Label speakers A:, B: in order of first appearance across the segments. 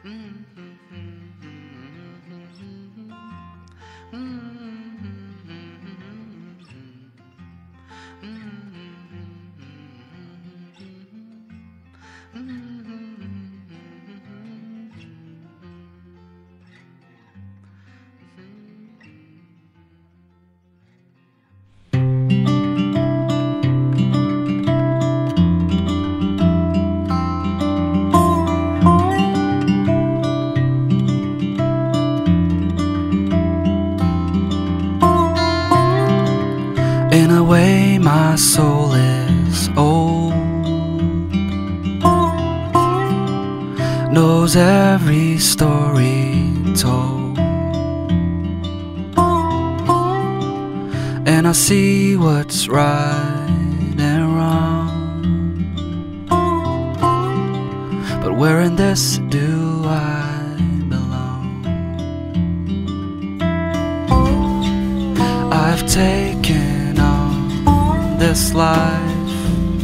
A: In a way, my soul is old, knows every story told, and I see what's right and wrong. But where in this do I belong? I've taken this life,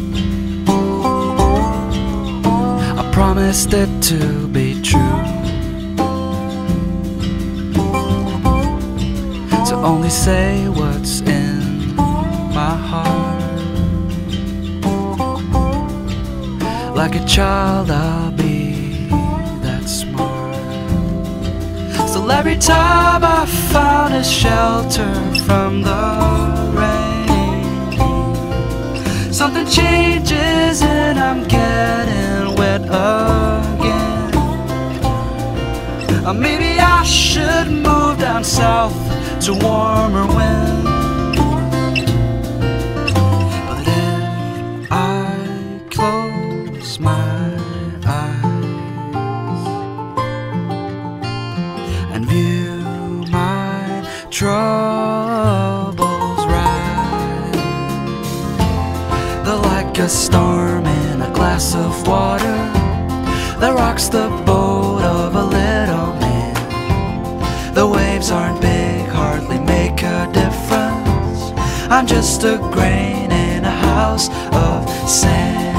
A: I promised it to be true, to only say what's in my heart. Like a child I'll be that smart. Still every time I found a shelter from the rain, something changes and I'm getting wet again. Maybe I should move down south to warmer winds. But if I close my eyes and view my troubles rise, they're like a storm in a glass of water that rocks the boat of a little man. The waves aren't big, hardly make a difference. I'm just a grain in a house of sand.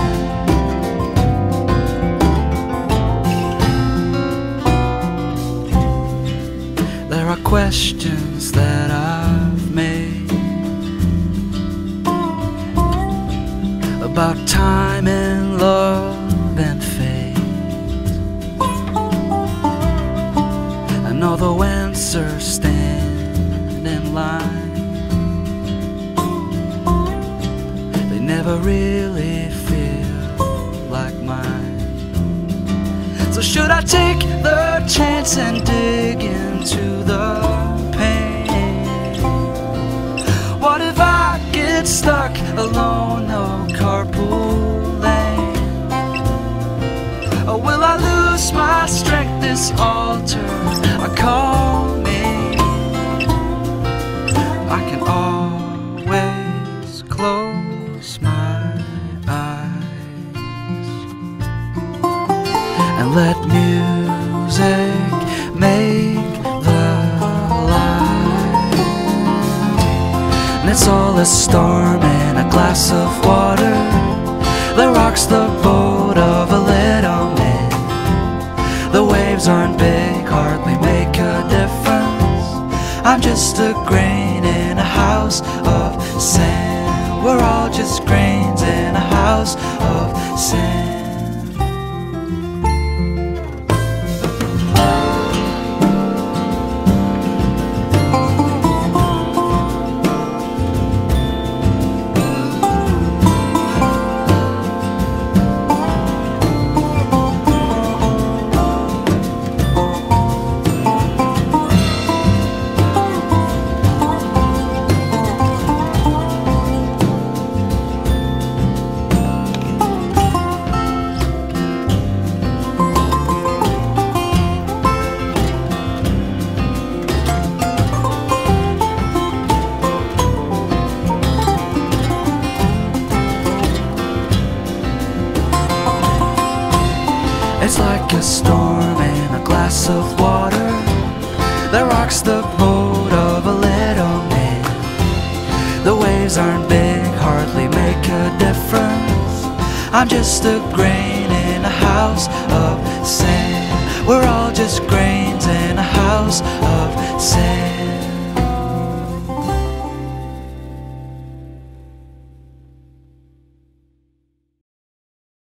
A: There are questions that I've made about time and love and fate, and although answers stand in line, they never really feel like mine. So should I take the chance and dig into the pain? What if I get stuck alone, no carpool lane? Or will I lose my strength, this altar I call me? I can always close my eyes and let music make the light. And it's all a storm in a glass of water that rocks the boat of a little man. The waves aren't big, hardly make a difference. I'm just a grain in a house of sand. We're all just grains in a house of sand. It's like a storm in a glass of water that rocks the boat of a little man. The waves aren't big, hardly make a difference. I'm just a grain in a house of sand. We're all just grains in a house